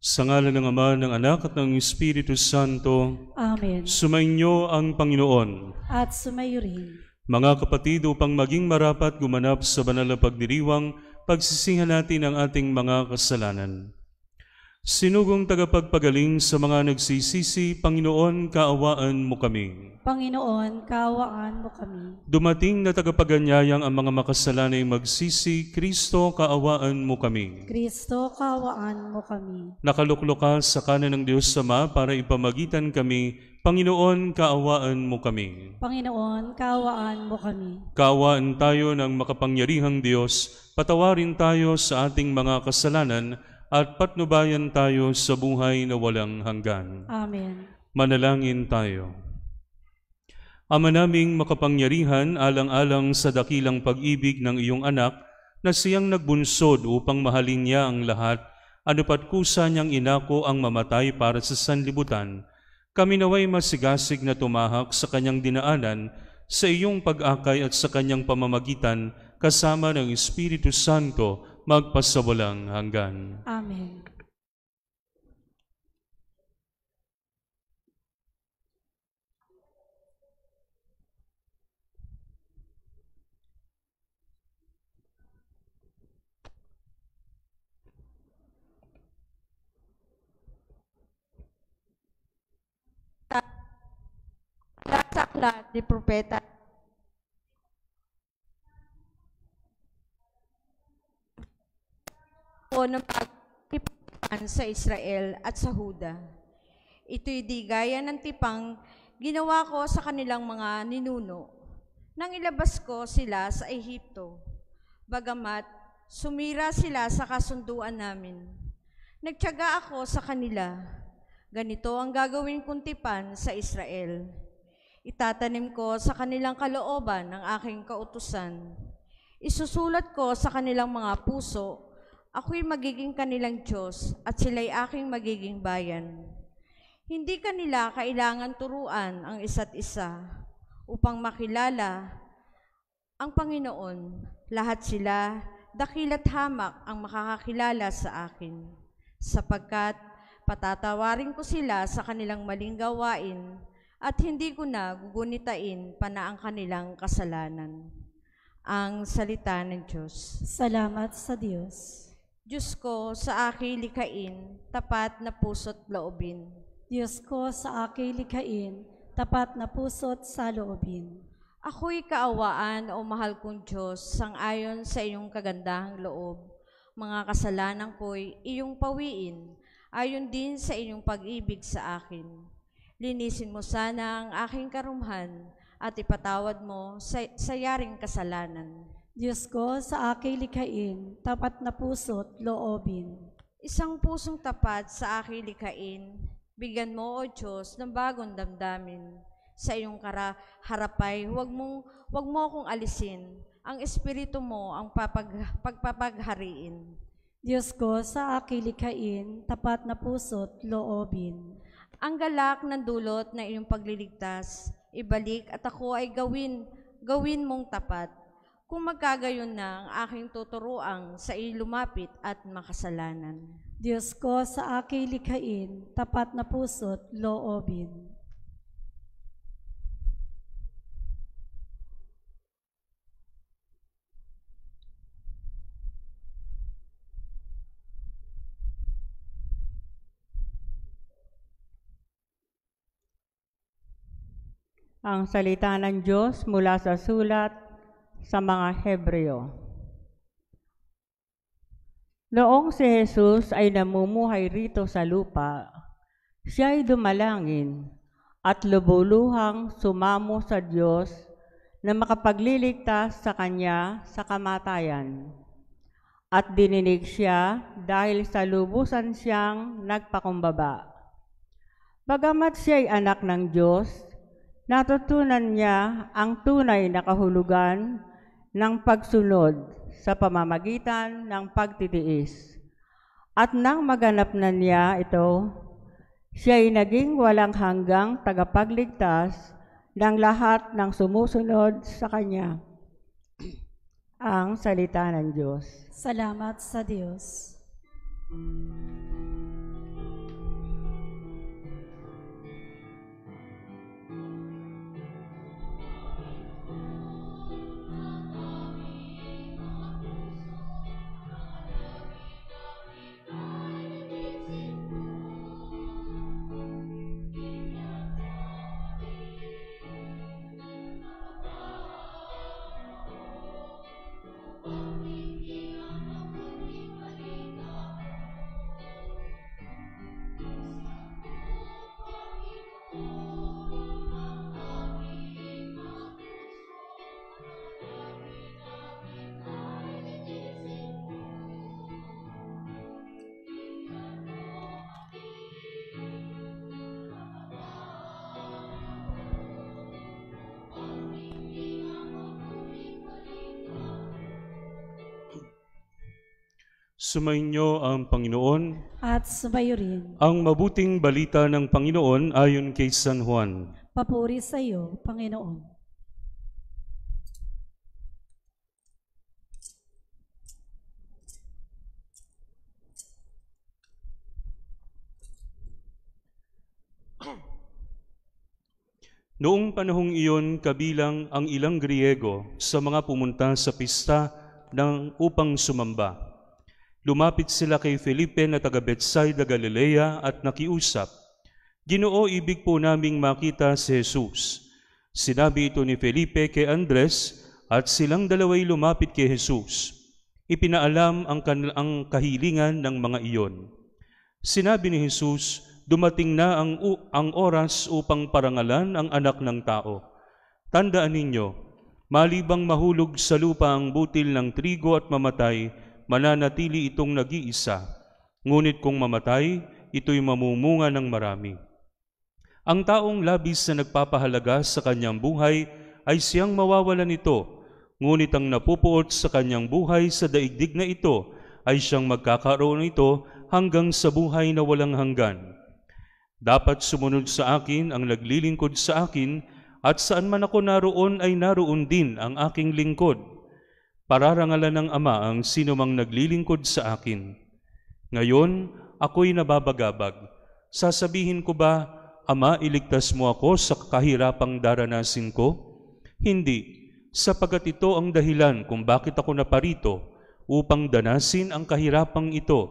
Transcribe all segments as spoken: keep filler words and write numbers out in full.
Sa ngalan ng Ama, ng Anak at ng Espiritu Santo. Amen. Sumainyo ang Panginoon. At sumayo rin. Mga kapatid, upang maging marapat gumanap sa banal na pagdiriwang, pagsisihan natin ang ating mga kasalanan. Sinugong tagapagpagaling sa mga nagsisisi, Panginoon, kaawaan mo kami. Panginoon, kaawaan mo kami. Dumating na tagapaganyayang ang mga makasalanay magsisi, Kristo, kaawaan mo kami. Kristo, kaawaan mo kami. Nakaluklok ka sa kanan ng Diyos Ama para ipamagitan kami, Panginoon, kaawaan mo kami. Panginoon, kaawaan mo kami. Kaawaan tayo ng makapangyarihang Diyos, patawarin tayo sa ating mga kasalanan, at patnubayan tayo sa buhay na walang hanggan. Amen. Manalangin tayo. Ama naming makapangyarihan, alang-alang sa dakilang pag-ibig ng iyong anak, na siyang nagbunsod upang mahalin niya ang lahat, anupat kusa niyang inako ang mamatay para sa sanlibutan, kami naway masigasig na tumahak sa kanyang dinaanan, sa iyong pag-akay at sa kanyang pamamagitan, kasama ng Espiritu Santo, magpasawalang hanggan. Amen. Sa aklat ni Propeta o ng pagtipan sa Israel at sa Huda. Ito'y di gaya ng tipang ginawa ko sa kanilang mga ninuno nang ilabas ko sila sa Ehipto, bagamat sumira sila sa kasunduan namin. Nagtiyaga ako sa kanila, ganito ang gagawin kong tipan sa Israel. Itatanim ko sa kanilang kalooban ang aking kautusan. Isusulat ko sa kanilang mga puso, ako'y magiging kanilang Diyos at sila'y aking magiging bayan. Hindi kanila kailangan turuan ang isa't isa upang makilala ang Panginoon. Lahat sila, dakila't hamak ang makakakilala sa akin, sapagkat patatawarin ko sila sa kanilang maling gawain at hindi ko na gugunitain pa na ang kanilang kasalanan. Ang salita ng Diyos. Salamat sa Diyos. Diyos ko, sa aking likhain, tapat na puso't loobin. Diyos ko, sa aking likhain, tapat na puso't sa loobin. Ako'y kaawaan, o mahal kong Diyos, sang-ayon sa iyong kagandahang loob. Mga kasalanan ko'y iyong pawiin, ayon din sa iyong pag-ibig sa akin. Linisin mo sana ang aking karumhan at ipatawad mo sa, sa yaring kasalanan. Diyos ko, sa aking likhain, tapat na puso't loobin. Isang pusong tapat sa aking likhain, bigyan mo, O Diyos, ng bagong damdamin. Sa iyong kara harapay, huwag mong, huwag mo akong alisin. Ang Espiritu mo ang papag, pagpapaghariin. Diyos ko, sa aking likhain, tapat na puso't loobin. Ang galak ng dulot na iyong pagliligtas, ibalik at ako ay gawin, gawin mong tapat. Kung magkagayon na ang aking tuturuang sa iyo lumapit at makasalanan. Diyos ko, sa aking likhain, tapat na puso't loobin. Ang salita ng Diyos mula sa sulat sa mga Hebreo. Noong si Jesus ay namumuhay rito sa lupa, siya ay dumalangin at lubuluhang sumamo sa Diyos na makapagliligtas sa kanya sa kamatayan. At dininig siya dahil sa lubusan siyang nagpakumbaba. Bagamat siya ay anak ng Diyos, natutunan niya ang tunay na kahulugan ng pagsunod sa pamamagitan ng pagtitiis. At nang maganap na niya ito, siya ay naging walang hanggang tagapagligtas ng lahat ng sumusunod sa Kanya. Ang salita ng Diyos. Salamat sa Diyos. Sumainyo ang Panginoon. At sumayo rin. Ang mabuting balita ng Panginoon ayon kay San Juan. Papuri sa iyo, Panginoon. Noong panahong iyon, kabilang ang ilang Griego sa mga pumunta sa pista ng upang sumamba. Lumapit sila kay Felipe na taga Betsaida, Galilea at nakiusap, "Ginoo, ibig po naming makita si Jesus." Sinabi ito ni Felipe kay Andres at silang dalaway lumapit kay Jesus. Ipinaalam ang, kan- ang kahilingan ng mga iyon. Sinabi ni Jesus, "Dumating na ang, ang oras upang parangalan ang anak ng tao. Tandaan ninyo, malibang mahulog sa lupa ang butil ng trigo at mamatay, mananatili itong nag-iisa. Ngunit kung mamatay, ito'y mamumunga ng marami. Ang taong labis na nagpapahalaga sa kanyang buhay ay siyang mawawalan nito, ngunit ang napupuot sa kanyang buhay sa daigdig na ito ay siyang magkakaroon nito hanggang sa buhay na walang hanggan. Dapat sumunod sa akin ang naglilingkod sa akin, at saan man ako naroon ay naroon din ang aking lingkod. Pararangalan ng Ama ang sinumang naglilingkod sa akin. Ngayon, ako'y nababagabag. Sasabihin ko ba, Ama, iligtas mo ako sa kahirapang daranasin ko? Hindi, sapagat ito ang dahilan kung bakit ako naparito, upang danasin ang kahirapang ito.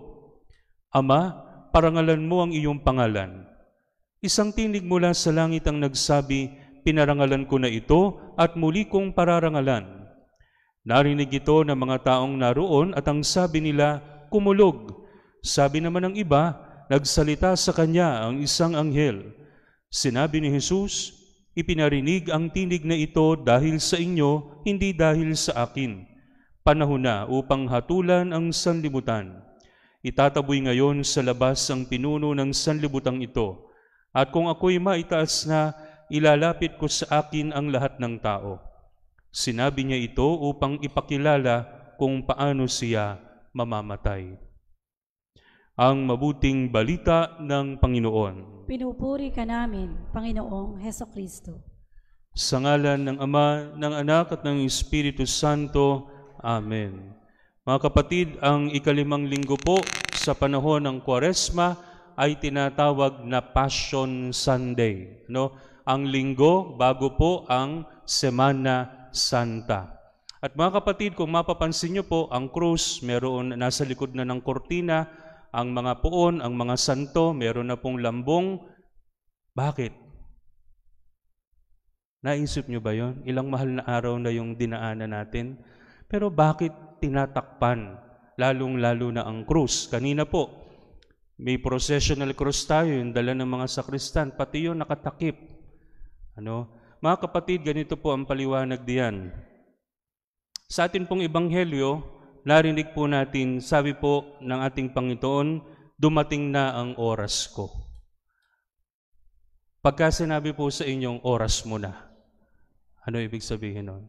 Ama, parangalan mo ang iyong pangalan. Isang tinig mula sa langit ang nagsabi, "Pinarangalan ko na ito at muli kong pararangalan." Narinig ito ng mga taong naroon at ang sabi nila, "Kumulog." Sabi naman ng iba, nagsalita sa kanya ang isang anghel. Sinabi ni Jesus, "Ipinarinig ang tinig na ito dahil sa inyo, hindi dahil sa akin. Panahon na upang hatulan ang sanlibutan. Itataboy ngayon sa labas ang pinuno ng sanlibutang ito. At kung ako'y maitaas na, ilalapit ko sa akin ang lahat ng tao." Sinabi niya ito upang ipakilala kung paano siya mamamatay. Ang mabuting balita ng Panginoon. Pinupuri ka namin, Panginoong Hesukristo. Sa ngalan ng Ama, ng Anak at ng Espiritu Santo. Amen. Mga kapatid, ang ikalimang linggo po sa panahon ng Kwaresma ay tinatawag na Passion Sunday. No? Ang linggo bago po ang Semana Santa. At mga kapatid, kung mapapansin nyo po, ang krus meron nasa likod na ng kortina, ang mga puon, ang mga santo, meron na pong lambong. Bakit? Naisip nyo ba yon? Ilang mahal na araw na yung dinaanan natin. Pero bakit tinatakpan, lalong-lalo na ang krus? Kanina po, may processional cross tayo, yung dala ng mga sakristan, pati yun nakatakip. Ano? Mga kapatid, ganito po ang paliwanag diyan. Sa atin pong ebanghelyo, narinig po natin, sabi po ng ating Panginoon, "Dumating na ang oras ko." Pagka sinabi po sa inyong oras mo na, ano ibig sabihin nun?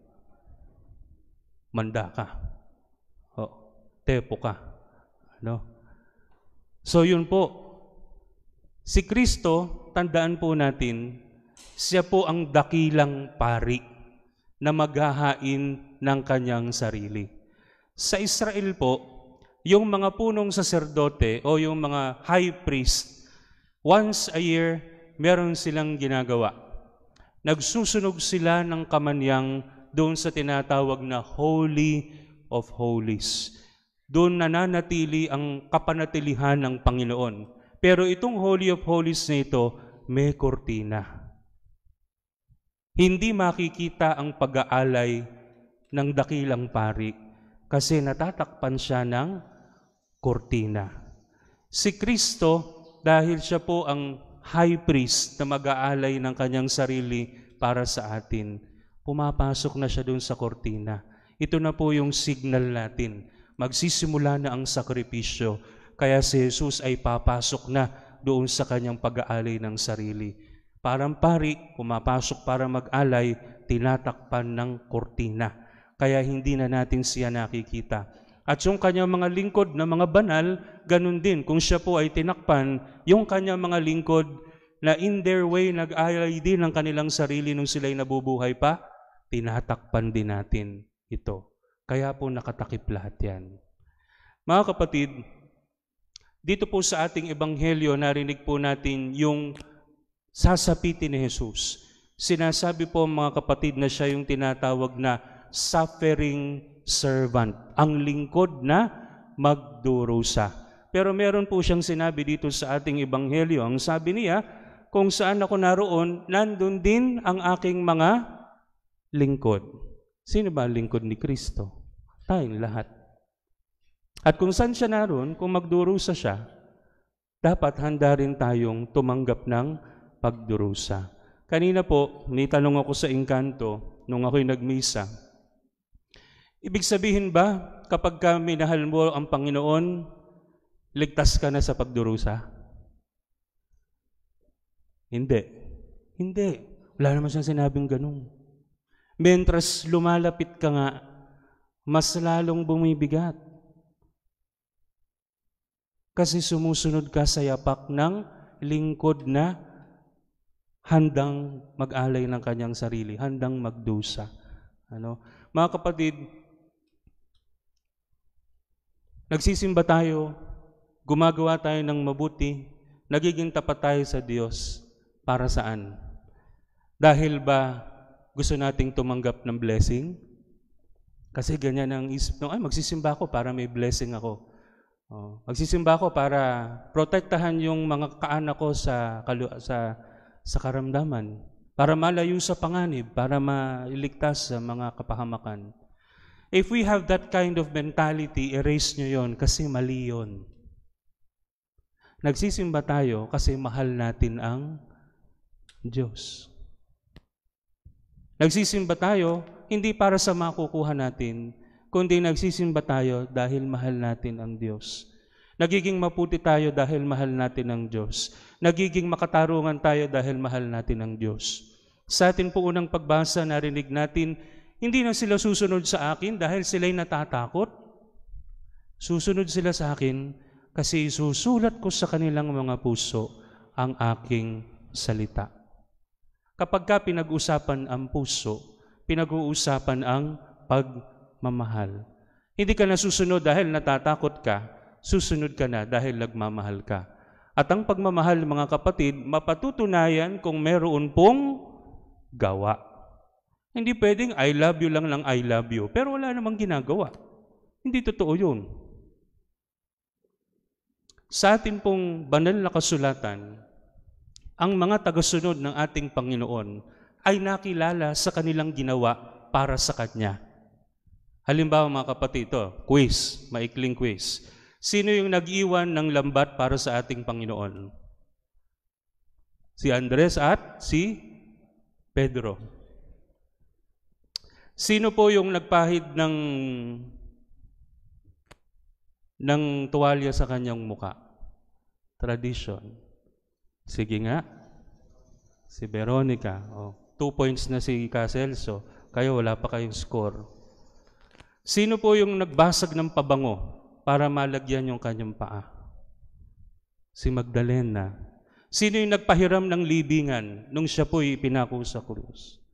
Manda ka. O, tepo ka. Ano? So yun po, si Kristo, tandaan po natin, siya po ang dakilang pari na maghahain ng kanyang sarili. Sa Israel po, yung mga punong saserdote o yung mga high priest, once a year, meron silang ginagawa. Nagsusunog sila ng kamanyang doon sa tinatawag na Holy of Holies. Doon nananatili ang kapanatilihan ng Panginoon. Pero itong Holy of Holies na ito, may kortina. Hindi makikita ang pag-aalay ng dakilang pari kasi natatakpan siya ng kortina. Si Kristo, dahil siya po ang high priest na mag-aalay ng kanyang sarili para sa atin, pumapasok na siya doon sa kortina. Ito na po yung signal natin. Magsisimula na ang sakripisyo. Kaya si Jesus ay papasok na doon sa kanyang pag-aalay ng sarili. Parang pari, pumapasok para mag-alay, tinatakpan ng kortina. Kaya hindi na natin siya nakikita. At yung kanyang mga lingkod na mga banal, ganun din. Kung siya po ay tinakpan, yung kanyang mga lingkod na in their way nag-alay din ng kanilang sarili nung sila'y nabubuhay pa, tinatakpan din natin ito. Kaya po nakatakip lahat yan. Mga kapatid, dito po sa ating ebanghelyo, narinig po natin yung sasapitin ni Jesus. Sinasabi po mga kapatid na siya yung tinatawag na suffering servant, ang lingkod na magdurusa. Pero meron po siyang sinabi dito sa ating ebanghelyo. Ang sabi niya, kung saan ako naroon, nandun din ang aking mga lingkod. Sino ba ang lingkod ni Kristo? Tayong lahat. At kung saan siya naroon, kung magdurusa siya, dapat handa rin tayong tumanggap ng pagdurusa. Kanina po, may tanong ako sa engkanto nung ako'y nagmisa. Ibig sabihin ba, kapag ka minahal mo ang Panginoon, ligtas ka na sa pagdurusa? Hindi. Hindi. Wala naman siyang sinabing ganun. Mentras lumalapit ka nga, mas lalong bumibigat. Kasi sumusunod ka sa yapak ng lingkod na handang mag-alay ng kanyang sarili, handang magdusa. Ano? Mga kapatid, nagsisimba tayo, gumagawa tayo ng mabuti, nagiging tapat tayo sa Diyos. Para saan? Dahil ba gusto nating tumanggap ng blessing? Kasi ganyan ang isip nung, ay magsisimba ako para may blessing ako. Oh, magsisimba ako para protektahan yung mga kaanak ko sa, sa, sa karamdaman. Para malayo sa panganib, para mailigtas sa mga kapahamakan. If we have that kind of mentality, erase nyo yon kasi mali yun. Nagsisimba tayo kasi mahal natin ang Diyos. Nagsisimba tayo hindi para sa makukuha natin, kundi nagsisimba tayo dahil mahal natin ang Diyos. Nagiging maputi tayo dahil mahal natin ang Diyos. Nagiging makatarungan tayo dahil mahal natin ang Diyos. Sa atin po unang pagbasa, narinig natin, hindi na sila susunod sa akin dahil sila'y natatakot. Susunod sila sa akin kasi isusulat ko sa kanilang mga puso ang aking salita. Kapag ka pinag-usapan ang puso, pinag-uusapan ang pagmamahal. Hindi ka na susunod dahil natatakot ka, susunod ka na dahil nagmamahal ka. At ang pagmamahal, mga kapatid, mapatutunayan kung meron pong gawa. Hindi pwedeng I love you lang ng I love you, pero wala namang ginagawa. Hindi totoo yun. Sa atin pong banal na kasulatan, ang mga tagasunod ng ating Panginoon ay nakilala sa kanilang ginawa para sa Kanya. Halimbawa mga kapatid, ito, quiz, maikling quiz. Sino yung nag-iwan ng lambat para sa ating Panginoon? Si Andres at si Pedro. Sino po yung nagpahid ng ng tuwalya sa kanyang muka? Tradition. Sige nga. Si Veronica. Oh, two points na si Caselso. Kayo wala pa kayong score. Sino po yung nagbasag ng pabango para malagyan yung kanyang paa? Si Magdalena. Sino yung nagpahiram ng libingan nung siya po'y pinako sa krus?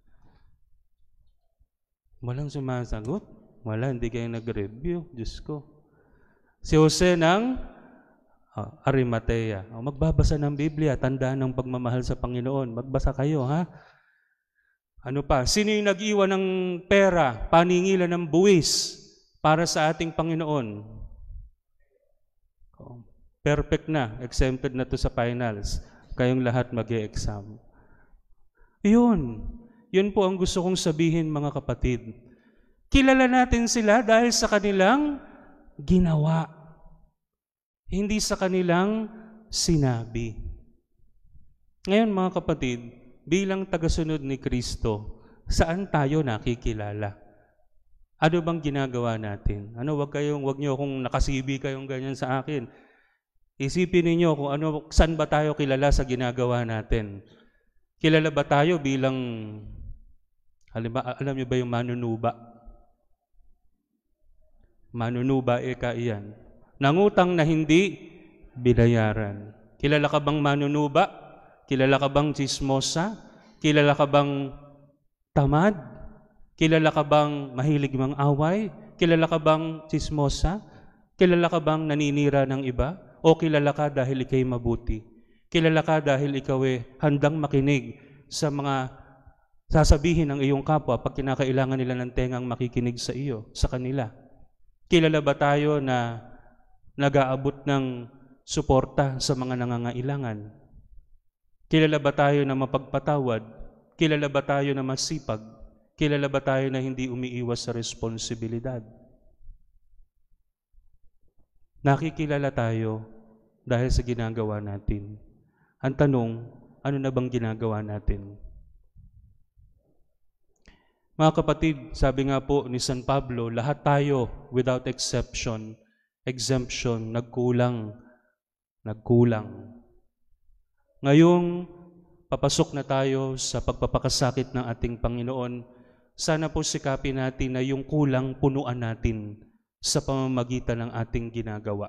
Walang sumasagot. Wala, hindi kayo nag-review. Diyos ko. Si Jose ng uh, Arimatea. O, magbabasa ng Biblia, tandaan ng pagmamahal sa Panginoon. Magbasa kayo, ha? Ano pa? Sino yung nag-iwan ng pera, paningilan ng buwis para sa ating Panginoon? O, perfect na. Exempted na to sa finals. Kayong lahat mag-e-exam. Yun. Yun po ang gusto kong sabihin, mga kapatid. Kilala natin sila dahil sa kanilang ginawa. Hindi sa kanilang sinabi. Ngayon, mga kapatid, bilang tagasunod ni Kristo, saan tayo nakikilala? Ano bang ginagawa natin? Ano, wag kayong, wag niyo kung nakasibi kayong ganyan sa akin. Isipin niyo kung ano, saan ba tayo kilala sa ginagawa natin? Kilala ba tayo bilang, halimbawa, alam niyo ba yung manunuba? Manunuba eka iyan. Nangutang na hindi binayaran. Kilala ka bang manunuba? Kilala ka bang chismosa? Kilala ka bang tamad? Kilala ka bang mahilig mang away? Kilala ka bang chismosa? Kilala ka bang naninira ng iba? O kilala ka dahil ikay mabuti? Kilala ka dahil ikaw ay handang makinig sa mga sasabihin ng iyong kapwa pag kinakailangan nila ng tengang makikinig sa iyo, sa kanila? Kilala ba tayo na nag-aabot ng suporta sa mga nangangailangan? Kilala ba tayo na mapagpatawad? Kilala ba tayo na masipag? Kilala ba tayo na hindi umiiwas sa responsibilidad? Nakikilala tayo dahil sa ginagawa natin. Ang tanong, ano na bang ginagawa natin? Mga kapatid, sabi nga po ni San Pablo, lahat tayo, without exception, exemption, nagkulang, nagkulang. Ngayong papasok na tayo sa pagpapakasakit ng ating Panginoon, sana po sikapin natin na yung kulang punuan natin sa pamamagitan ng ating ginagawa.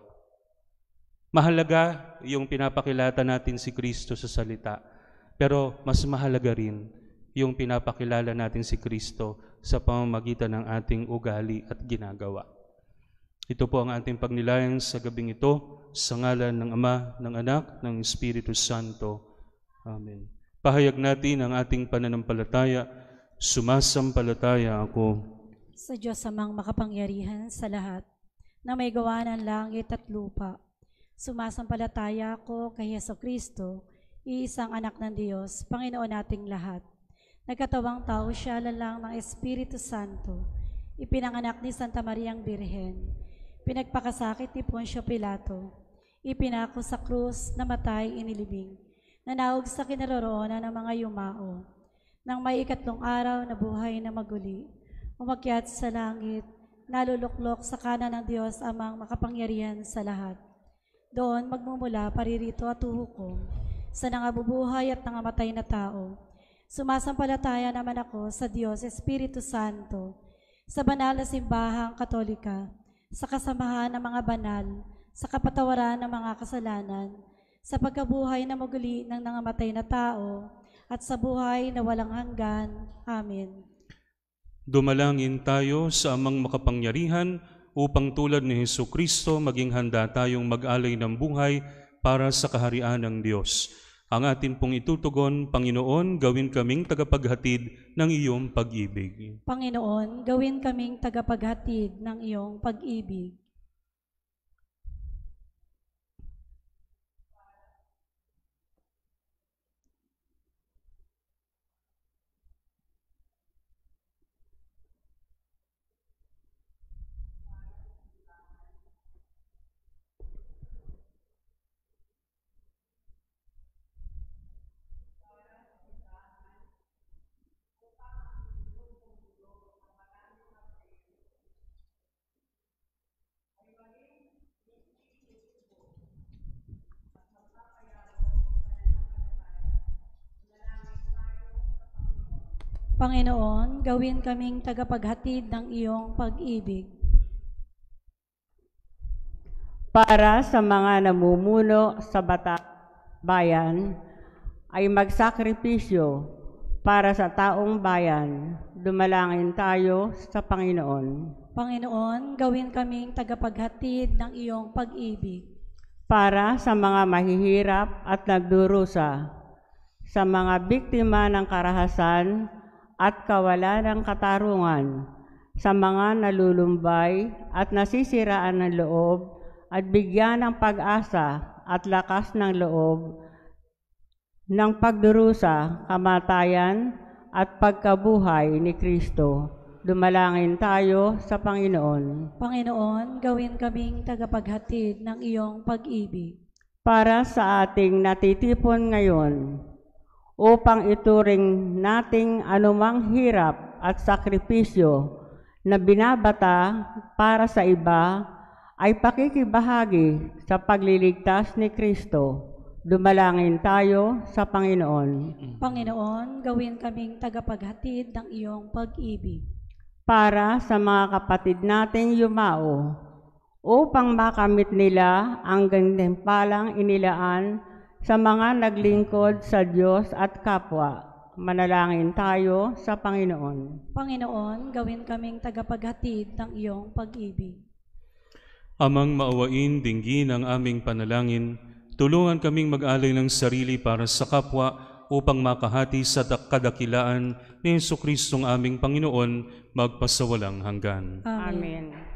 Mahalaga yung pinapakilata natin si Kristo sa salita, pero mas mahalaga rin yung pinapakilala natin si Kristo sa pamamagitan ng ating ugali at ginagawa. Ito po ang ating pagnilayan sa gabing ito, sa ngalan ng Ama, ng Anak, ng Espiritu Santo. Amen. Pahayag natin ang ating pananampalataya. Sumasampalataya ako Sa Diyos amang makapangyarihan sa lahat, na may gawa ng langit at lupa. Sumasampalataya ako kay Jesucristo, iisang anak ng Diyos, Panginoon nating lahat. Nagkatawang tao siya lalang ng Espiritu Santo, ipinanganak ni Santa Mariang Birhen, pinagpakasakit ni Poncio Pilato, ipinako sa krus, namatay, inilibing, nanawag sa kinaroroonan ng mga yumao, nang may ikatlong araw na buhay na maguli, umakyat sa langit, naluluklok sa kanan ng Diyos amang makapangyarihan sa lahat. Doon magmumula paririto at uhukom sa nangabubuhay at nangamatay na tao. Sumasampalataya naman ako sa Diyos Espiritu Santo, sa banal na simbahang katolika, sa kasamahan ng mga banal, sa kapatawaran ng mga kasalanan, sa pagkabuhay na maguli ng nangamatay na tao, at sa buhay na walang hanggan. Amen. Dumalangin tayo sa amang makapangyarihan upang tulad ni Jesucristo maging handa tayong mag-alay ng buhay para sa kaharian ng Diyos. Ang atin pong itutugon, Panginoon, gawin kaming tagapaghatid ng iyong pag-ibig. Panginoon, gawin kaming tagapaghatid ng iyong pag-ibig. Panginoon, gawin kaming tagapaghatid ng iyong pag-ibig. Para sa mga namumuno sa bata bayan, ay magsakripisyo para sa taong bayan, dumalangin tayo sa Panginoon. Panginoon, gawin kaming tagapaghatid ng iyong pag-ibig. Para sa mga mahihirap at nagdurusa, sa mga biktima ng karahasan at kawalan ng katarungan, sa mga nalulumbay at nasisiraan ng loob, at bigyan ng pag-asa at lakas ng loob ng pagdurusa, kamatayan at pagkabuhay ni Kristo. Dumalangin tayo sa Panginoon. Panginoon, gawin kaming tagapaghatid ng iyong pag-ibig. Para sa ating natitipon ngayon, upang ituring nating anumang hirap at sakripisyo na binabata para sa iba ay pakikibahagi sa pagliligtas ni Kristo. Dumalangin tayo sa Panginoon. Panginoon, gawin kaming tagapaghatid ng iyong pag-ibig. para sa mga kapatid nating yumao, upang makamit nila ang gantimpalang inilaan sa mga naglingkod sa Diyos at kapwa. Manalangin tayo sa Panginoon. Panginoon, gawin kaming tagapaghatid ng iyong pag-ibig. Amang maawain, dinggin ang aming panalangin, tulungan kaming mag-alay ng sarili para sa kapwa upang makahati sa kadakilaan ni Jesucristong aming Panginoon magpasawalang hanggan. Amen. Amen.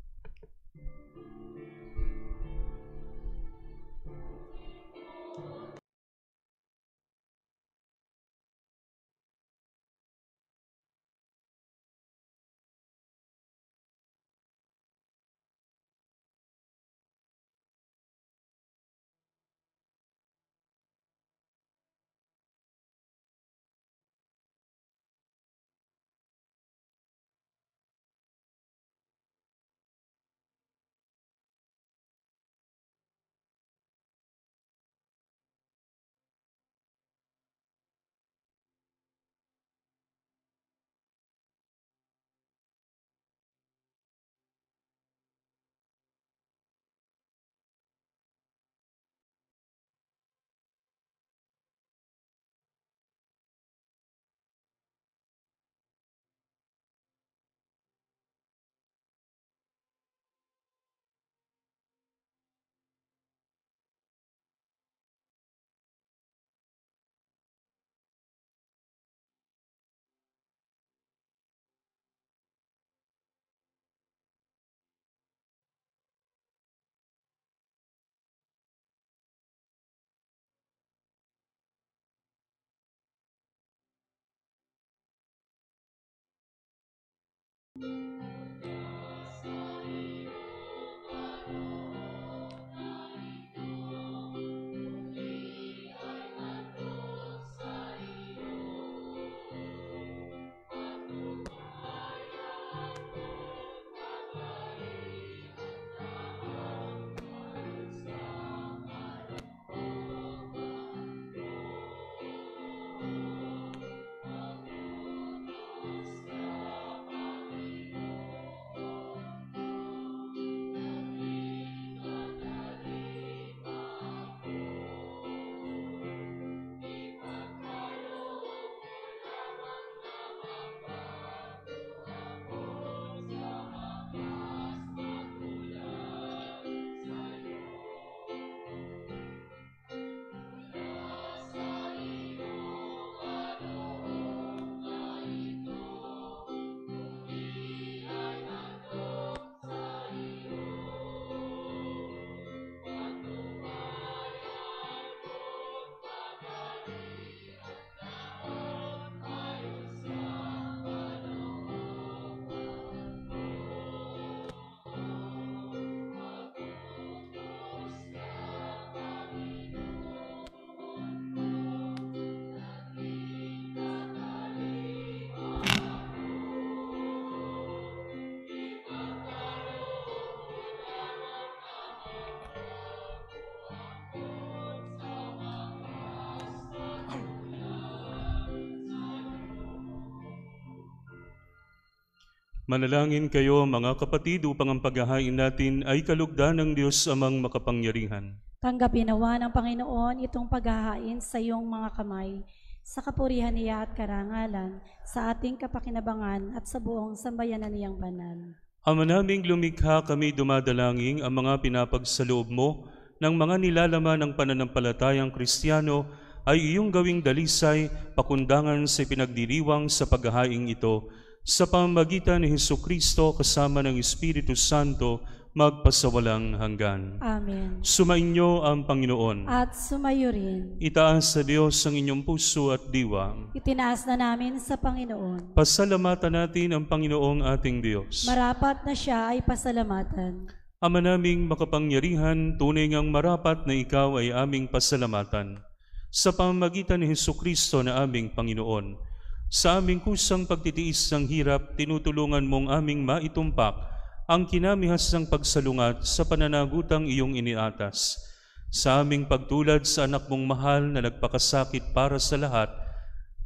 Manalangin kayo mga kapatid upang ang paghahain natin ay kalugdan ng Diyos amang makapangyarihan. Tanggapin nawa ng Panginoon itong paghahain sa iyong mga kamay, sa kapurihan niya at karangalan, sa ating kapakinabangan at sa buong sambayanan niyang banal. Ama naming lumikha, kami dumadalangin ang mga pinapagsaloob mo ng mga nilalaman ng pananampalatayang Kristiyano ay iyong gawing dalisay, pakundangan sa pinagdiriwang sa paghahaing ito, sa pamamagitan ni Jesucristo kasama ng Espiritu Santo, magpasawalang hanggan. Amen. Sumainyo ang Panginoon. At sumayo rin. Itaas sa Diyos ang inyong puso at diwa. Itinaas na namin sa Panginoon. Pasalamatan natin ang Panginoong ating Diyos. Marapat na siya ay pasalamatan. Ama naming makapangyarihan, tunay ngang marapat na ikaw ay aming pasalamatan. Sa pamamagitan ni Jesucristo na aming Panginoon, sa aming kusang pagtitiis ng hirap, tinutulungan mong aming maitumpak ang kinamihas ng pagsalungat sa pananagutang iyong iniatas. Sa aming pagtulad sa anak mong mahal na nagpakasakit para sa lahat,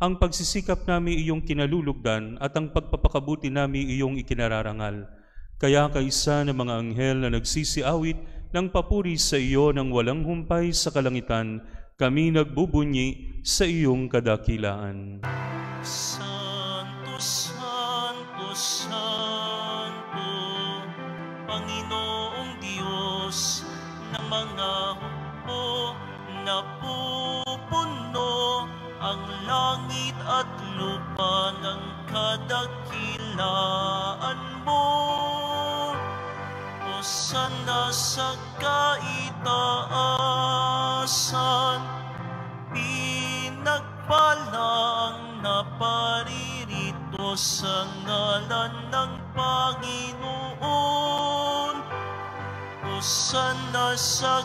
Ang pagsisikap namin iyong kinalulugdan at ang pagpapakabuti namin iyong ikinararangal. Kaya kaisa ng mga anghel na nagsisiawit ng papuri sa iyo ng walang humpay sa kalangitan, kami nagbubunyi sa iyong kadakilaan. Santo, Santo, Santo, Panginoong Diyos ng mga hukbo, napupuno ang langit at lupa ng kadakilaan mo. Hosana sa kaitaasan, pinagpala ang naparirito sa ngalan ng Panginoon. Hosana sa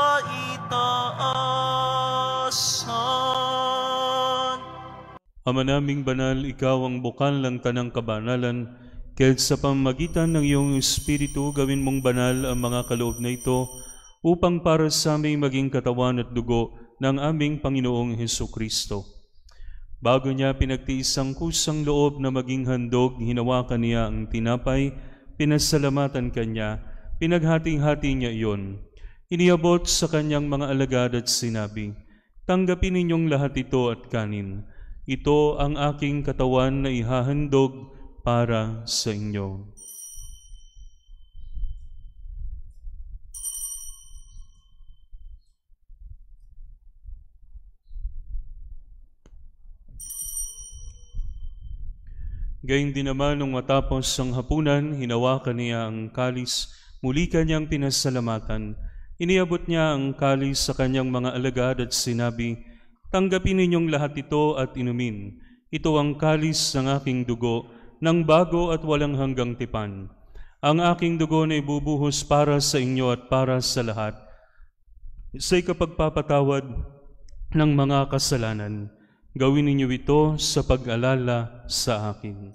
kaitaasan. Ama naming banal, ikaw ang bukal ng tanang kabanalan, kaya't sa pamamagitan ng iyong Espiritu, gawin mong banal ang mga kaloob na ito, upang para sa aming maging katawan at dugo ng aming Panginoong Hesukristo. Bago niya pinagtiis ang kusang loob na maging handog, hinawakan niya ang tinapay, pinasalamatan kanya, pinaghati-hati niya iyon. Iniabot sa kanyang mga alagad at sinabi, "Tanggapin ninyong lahat ito at kanin. Ito ang aking katawan na ihahandog para sa inyo." Gayun din naman nung matapos ang hapunan, hinawakan niya ang kalis, muli kanyang pinasalamatan. Iniabot niya ang kalis sa kanyang mga alagad at sinabi, "Tanggapin ninyong lahat ito at inumin. Ito ang kalis ng aking dugo, ng bago at walang hanggang tipan. Ang aking dugo na ibubuhos para sa inyo at para sa lahat, sa ikapagpapatawad ng mga kasalanan. Gawin ninyo ito sa pag-alala sa akin."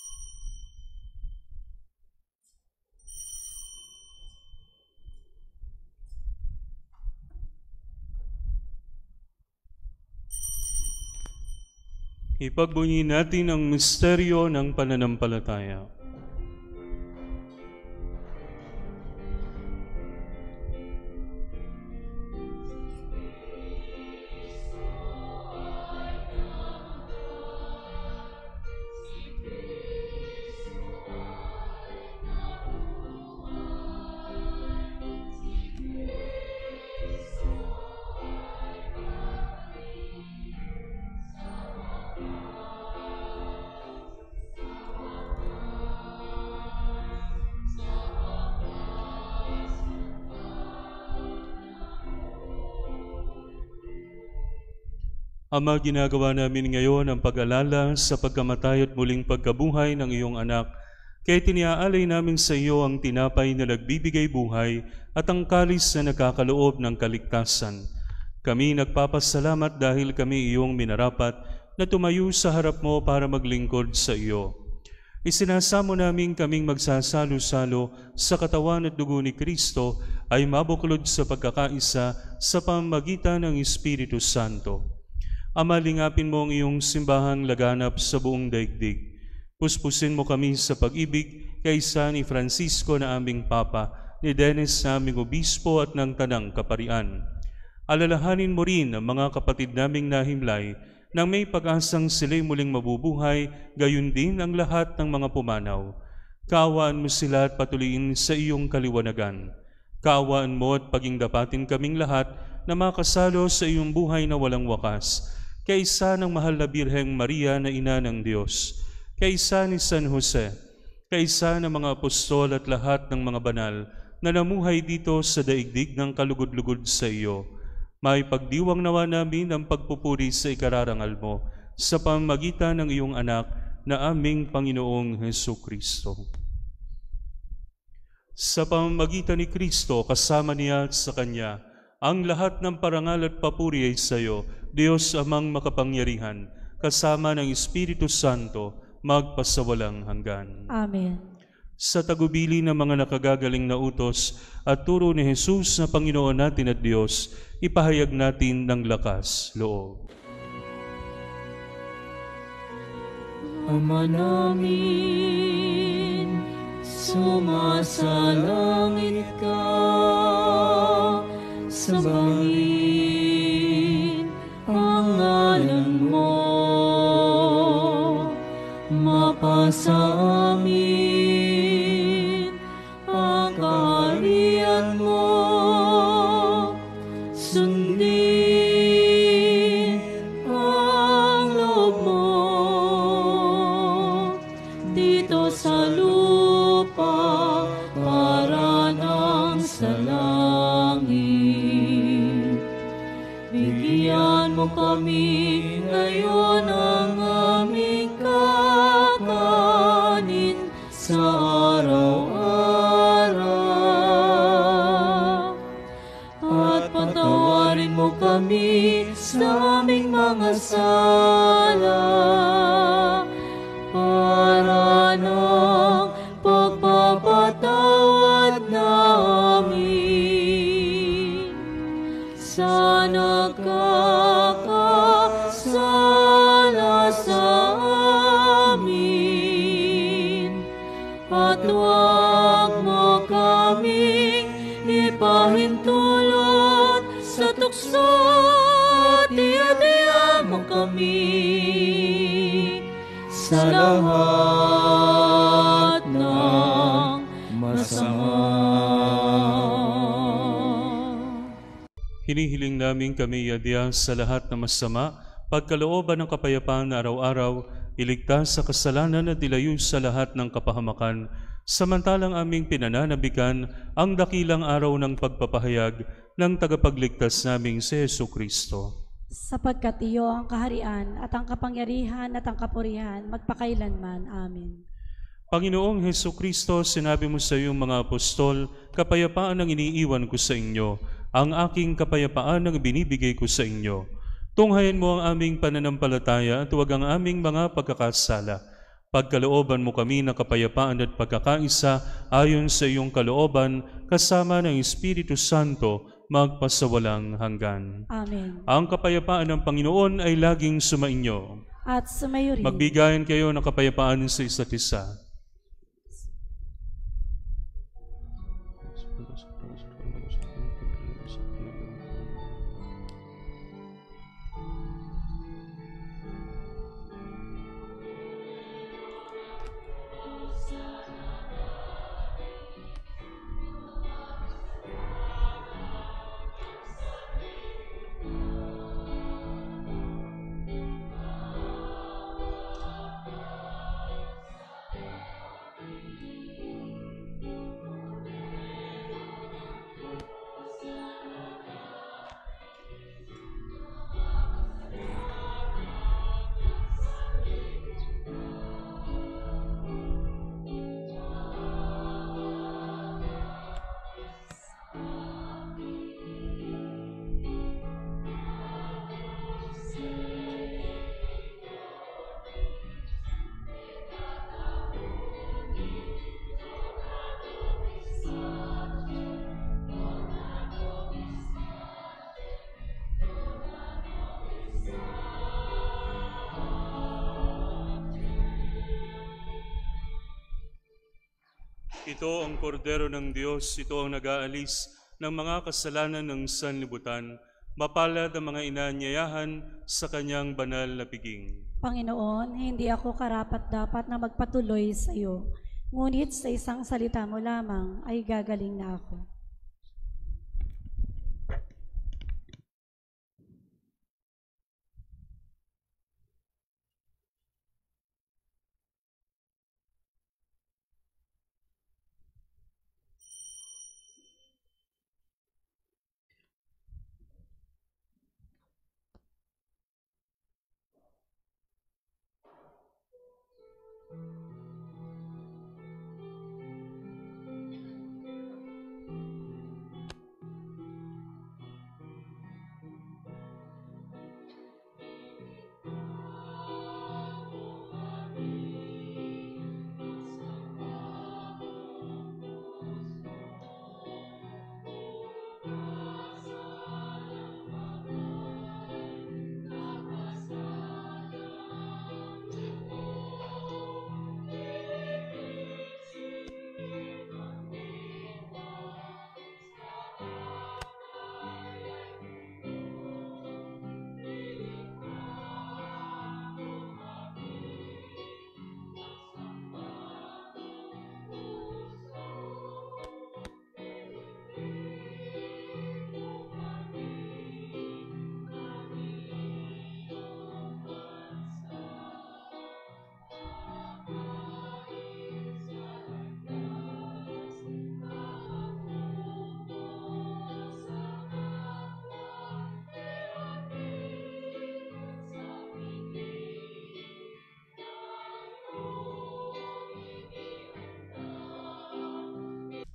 Ipagbunyi natin ang misteryo ng pananampalataya. Ama, ginagawa namin ngayon ang pag-alala sa pagkamatay at muling pagkabuhay ng iyong anak. Kaya tiniaalay namin sa iyo ang tinapay na nagbibigay buhay at ang kalis na nagkakaloob ng kaligtasan. Kami nagpapasalamat dahil kami iyong minarapat na tumayo sa harap mo para maglingkod sa iyo. Isinasamo namin kaming magsasalo-salo sa katawan at dugo ni Kristo ay mabuklod sa pagkakaisa sa pamamagitan ng Espiritu Santo. Ama, lingapin mo ang iyong simbahang laganap sa buong daigdig. Puspusin mo kami sa pag-ibig kaysa ni Francisco na aming Papa, ni Dennis na aming Obispo at ng Tanang Kaparian. Alalahanin mo rin ang mga kapatid naming nahimlay nang may pag-asang sila'y muling mabubuhay, gayon din ang lahat ng mga pumanaw. Kaawaan mo sila at patuloyin sa iyong kaliwanagan. Kaawaan mo at pagingdapatin kaming lahat na makasalo sa iyong buhay na walang wakas. Kaisa ng mahal na Birheng Maria na Ina ng Diyos, kaisa ni San Jose, kaisa ng mga apostol at lahat ng mga banal na namuhay dito sa daigdig ng kalugod-lugod sa iyo. May pagdiwang nawa namin ang pagpupuri sa ikararangal mo sa pamamagitan ng iyong anak na aming Panginoong Hesukristo. Sa pamamagitan ni Kristo, kasama niya at sa Kanya, ang lahat ng parangal at papuri ay sa iyo, Diyos amang makapangyarihan, kasama ng Espiritu Santo, magpasawalang hanggan. Amen. Sa tagubili ng mga nakagagaling na utos at turo ni Jesus na Panginoon natin at Diyos, ipahayag natin ng lakas loob. Ama namin, sumasalangit ka, sambahin ang ngalan mo, mapasa amin ang kaharian mo, sundin ang loob mo dito sa lupa para nang sa langit. Bigyan mo kami ngayon ang aming kakanin sa araw-araw. At patawarin mo kami sa aming mga sala para ng pagpapatawad namin sa nagkakasala sa amin. At huwag mo kaming ipahintulot sa tukso, at iadya mo kami sa lahat ng masama. Hinihiling namin kami iadya sa lahat ng masama, pagkalooban ng kapayapaan na araw-araw, iligtas sa kasalanan at ilayo sa lahat ng kapahamakan, samantalang aming pinananabikan ang dakilang araw ng pagpapahayag ng tagapagligtas naming si Jesucristo. Sapagkat iyo ang kaharian at ang kapangyarihan at ang kapurihan magpakailanman. Amen. Panginoong Jesucristo, sinabi mo sa iyong mga apostol, kapayapaan ang iniiwan ko sa inyo, ang aking kapayapaan ang binibigay ko sa inyo. Tunghayan mo ang aming pananampalataya at huwag ang aming mga pagkakasala. Pagkalooban mo kami ng kapayapaan at pagkakaisa ayon sa iyong kalooban, kasama ng Espiritu Santo, magpasawalang hanggan. Amen. Ang kapayapaan ng Panginoon ay laging sumainyo. At sumayo rin. Magbigayan kayo ng kapayapaan sa isa't isa. Ito ang kordero ng Diyos, ito ang nag-aalis ng mga kasalanan ng sanlibutan. Mapalad ang mga inanyayahan sa kanyang banal na piging. Panginoon, hindi ako karapat-dapat na magpatuloy sa iyo, ngunit sa isang salita mo lamang ay gagaling na ako.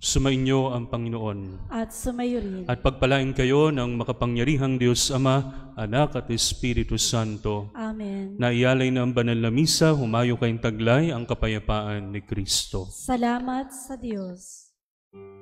Sumainyo ang Panginoon. At sumayo rin. At pagpalain kayo ng makapangyarihang Diyos Ama, Anak at Espiritu Santo. Amen. Na ialay na ang banal na misa, humayo kayong taglay ang kapayapaan ni Kristo. Salamat sa Diyos.